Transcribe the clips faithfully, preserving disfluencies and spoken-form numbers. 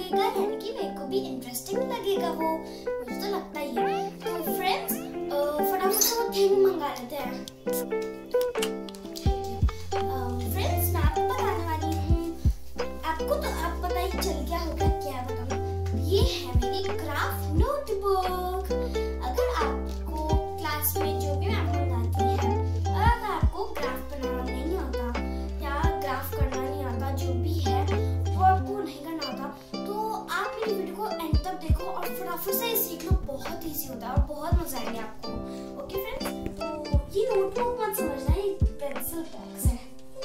होएगा, यानी कि मेरे को भी इंटरेस्टिंग लगेगा वो, मुझे तो लगता ही है। तो फ्रेंड्स फटाफट से वो थिंग मंगा लेते हैं। फ्रेंड्स मैं आपको बताने वाली हूँ, आपको तो आप पता ही चल गया होगा क्या बताऊँ। ये है मेरी क्राफ्ट नोटबुक। अगर आपको क्लास में जो भी मैम बताती है, और अगर आपको ग्राफ बनाना नहीं आता या ग्राफ करना नहीं आता, जो भी है वो आपको नहीं करना आता, तो आप मेरी वीडियो को एंड तक देखो और फटाफट से सीख लो। बहुत ईजी होता है और बहुत मजा आएगा आपको। ओके फ्रेंड्स, तो ये नोटबुक मत समझना, ये पेंसिल बॉक्स है,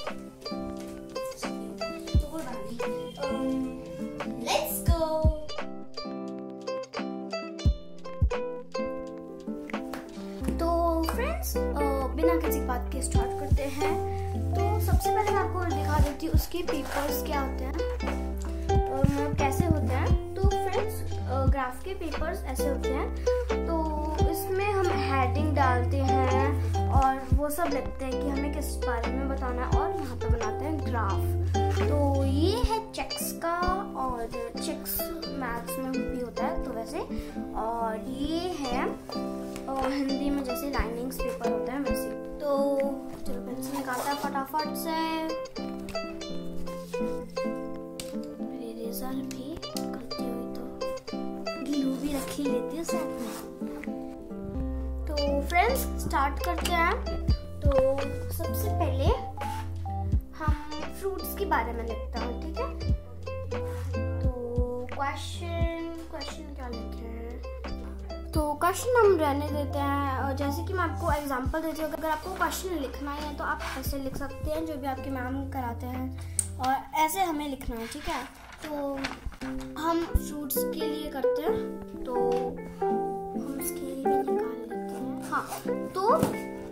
तो कोई बात नहीं। Let's go. तो फ्रेंड्स बिना किसी बात के स्टार्ट करते हैं। तो सबसे पहले मैं आपको दिखा देती हूँ उसके पेपर्स क्या होते हैं, मतलब कैसे होते हैं। तो फ्रेंड्स ग्राफ के पेपर्स ऐसे होते हैं। तो इसमें हम हेडिंग डालते हैं और वो सब लिखते हैं कि हमें किस बारे में बताना है, और यहाँ पे बनाते हैं ग्राफ। तो ये है चेक्स का, और चेक्स मैथ्स में भी होता है तो वैसे, और ये है और हिंदी में जैसे लाइनिंग्स पेपर होता है वैसे। तो चलो पेंसिल निकालता है फटाफट से। इरेजर भी करती हुई तो ग्लू भी रख ही लेती हूँ साथ में। तो फ्रेंड्स स्टार्ट करते हैं। तो सबसे पहले हम फ्रूट्स के बारे में लिखते हैं, ठीक है। तो क्वेश्चन क्वेश्चन क्या लिखे हैं, तो क्वेश्चन हम रहने देते हैं। और जैसे कि मैं आपको एग्जांपल देती हूँ, अगर आपको क्वेश्चन लिखना है तो आप ऐसे लिख सकते हैं जो भी आपके मैम कराते हैं, और ऐसे हमें लिखना है, ठीक है। तो हम फ्रूट्स के लिए करते हैं, तो हम स्केल भी निकाल लेते हैं। हाँ, तो